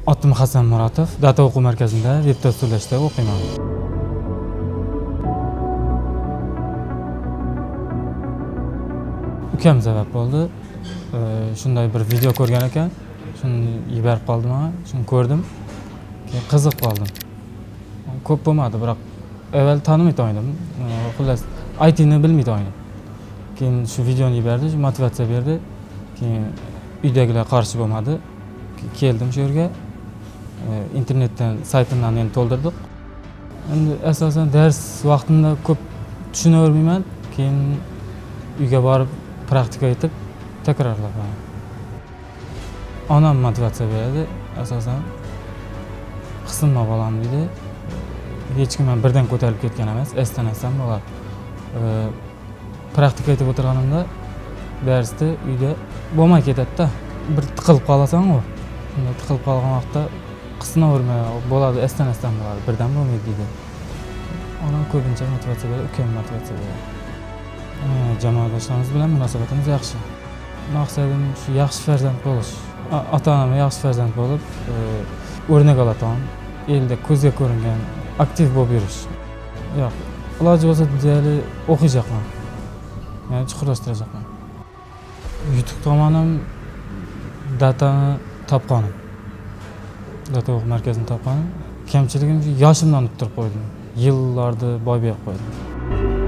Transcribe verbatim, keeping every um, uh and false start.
Adım Hasan Muratov, Data o'quv markazida veb dasturlashda o'qiyman. Ukam sabab bo'ldi. Shunday bir video ko'rgan ekan, shuni yuborib qoldi menga, shuni ko'rdim. Keyin qiziq qoldim. Ko'p bo'lmadi, biroq avval tanimay o'ynadim. Xullas, I T ni bilmay o'ynadim. Keyin shu videoni yubordi, motivatsiya berdi. Keyin uydagilar qarshi bo'lmadi. Keldim shu yerga. İnternetten saytimdan endi to'ldirdik. Endi asosan dars vaqtimda ko'p tushunavermayman. Keyin uyga borib praktika etib takrorlayman. Onam motivatsiya beradi. Asosan qisma bolam deydi. Hech kim ham birdan ko'tarib ketgan emas, eslanasam bo'ladi. Praktika etib o'tirganimda darsda uyda bo'lmay ketadi-da. Bir tiqilib qolasan-ku. Shunda tiqilib qolgan vaqtda qisnaverma bo'ladi, eslanasam bo'ladi, birdan bo'lmaydi deydi. Onam ko'pincha motivatsiya beradi, ukam motivatsiya beradi. Jamoadoshlaringiz bilan munosabatimiz yaxshi. Maqsadim shu yaxshi farzand bo'lish. Ota-onam yaxshi farzand bo'lib, o'rnak olatan, elda ko'zga ko'ringan, aktiv bo'lib yurish. Yo'q, iloji bo'lsa deyali o'qiyapman. Ya'ni chuqurlashtirajaqman. Yutuq tomonim datani topganim. Data o'quv markazini topganim. Kamchiligim yoshimdan unuttirib qo'ydim. Yillarni boy berib qo'ydim.